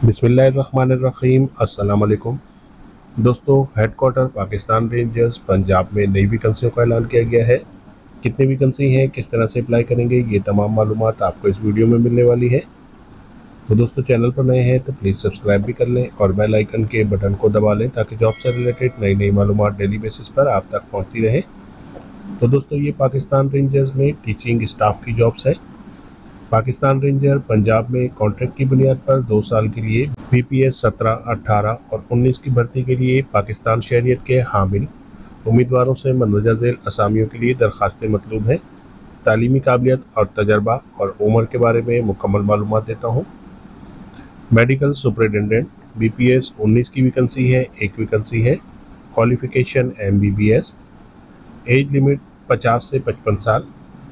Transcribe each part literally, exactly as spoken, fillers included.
बिस्मिल्लाहिर्रहमानिर्रहीम। अस्सलाम वालेकुम दोस्तों, हेडक्वार्टर पाकिस्तान रेंजर्स पंजाब में नई वैकेंसियों का ऐलान किया गया है। कितनी वैकेंसी हैं, किस तरह से अप्लाई करेंगे, ये तमाम मालूमात आपको इस वीडियो में मिलने वाली है। तो दोस्तों, चैनल पर नए हैं तो प्लीज़ सब्सक्राइब भी कर लें और बेल आइकन के बटन को दबा लें ताकि जॉब से रिलेटेड नई नई मालूमात डेली बेसिस पर आप तक पहुँचती रहे। तो दोस्तों, ये पाकिस्तान रेंजर्स में टीचिंग स्टाफ की जॉब्स है। पाकिस्तान रेंजर पंजाब में कॉन्ट्रैक्ट की बुनियाद पर दो साल के लिए बीपीएस सत्रह, अठारह और उन्नीस की भर्ती के लिए पाकिस्तान शहरियत के हामिल उम्मीदवारों से मंदरजा झेल असामियों के लिए दरखास्तें मतलूब हैं। तालीमी काबिलियत और तजर्बा और उम्र के बारे में मुकम्मल मालूमात देता हूँ। मेडिकल सुपरिटेंडेंट बीपीएस उन्नीस की वैकेंसी है, एक वैकेंसी है। Qualification MBBS. एज लिमिट पचास से पचपन साल।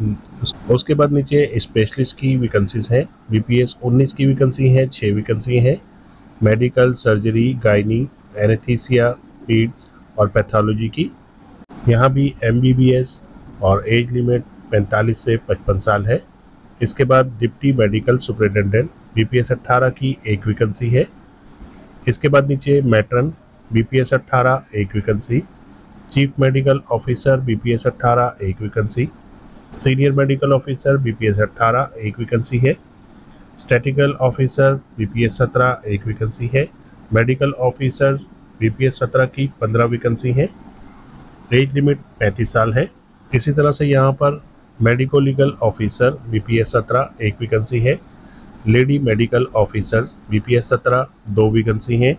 उसके बाद नीचे स्पेशलिस्ट की वैकेंसीज हैं। बीपीएस उन्नीस की वैकेंसी है, छः वैकेंसी हैं। Medical surgery, gynae, anaesthesia, paeds और पैथोलॉजी की। यहाँ भी एमबीबीएस और एज लिमिट पैंतालीस से पचपन साल है। इसके बाद डिप्टी मेडिकल सुपरिटेंडेंट बीपीएस अट्ठारह की एक वैकेंसी है। इसके बाद नीचे मैट्रन बीपीएस अट्ठारह, एक vacancy. Chief medical officer BPS अट्ठारह, एक vacancy. Senior medical officer BPS अट्ठारह, एक वैकेंसी है। स्टैटिकल ऑफिसर बीपीएस सत्रह, एक वैकेंसी है। मेडिकल ऑफिसर्स बीपीएस सत्रह की पंद्रह वैकेंसी हैं। एज लिमिट पैंतीस साल है। इसी तरह से यहाँ पर मेडिको लीगल ऑफिसर बीपीएस सत्रह, एक वैकेंसी है। लेडी मेडिकल ऑफिसर बीपीएस सत्रह, दो वैकेंसी हैं।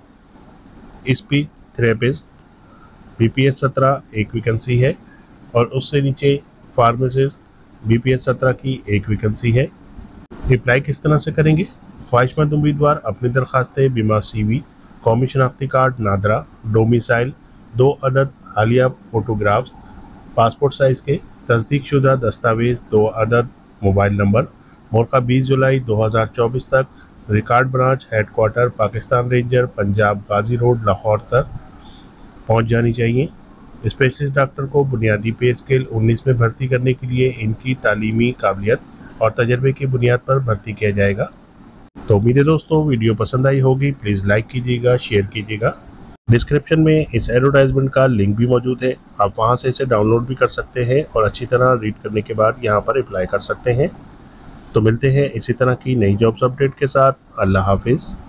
स्पीच थेरेपिस्ट बीपीएस सत्रह, एक वैकेंसी है। और उससे नीचे फार्मासिस्ट बीपीएस सत्रह की एक वैकेंसी है। अप्लाई किस तरह से करेंगे? ख्वाहिशमंद उम्मीदवार अपनी दरखास्तें बिमा सीवी, कौमी शनाख्ती कार्ड, नादरा, डोमिसाइल, दो अदद हालिया फ़ोटोग्राफ्स, पासपोर्ट साइज़ के तस्दीक शुदा दस्तावेज़, दो अदद मोबाइल नंबर, मौका बीस जुलाई दो हज़ार चौबीस तक record branch headquarter Pakistan ranger Punjab Ghazi road Lahore तक पहुँच जानी चाहिए। स्पेशलिस्ट डॉक्टर को बुनियादी पे स्केल उन्नीस में भर्ती करने के लिए इनकी तालीमी काबिलियत और तजर्बे की बुनियाद पर भर्ती किया जाएगा। तो उम्मीद है दोस्तों वीडियो पसंद आई होगी। प्लीज़ लाइक कीजिएगा, शेयर कीजिएगा। डिस्क्रिप्शन में इस एडवर्टाइजमेंट का लिंक भी मौजूद है, आप वहां से इसे डाउनलोड भी कर सकते हैं और अच्छी तरह रीड करने के बाद यहां पर अप्लाई कर सकते हैं। तो मिलते हैं इसी तरह की नई जॉब्स अपडेट के साथ। अल्लाह हाफिज़।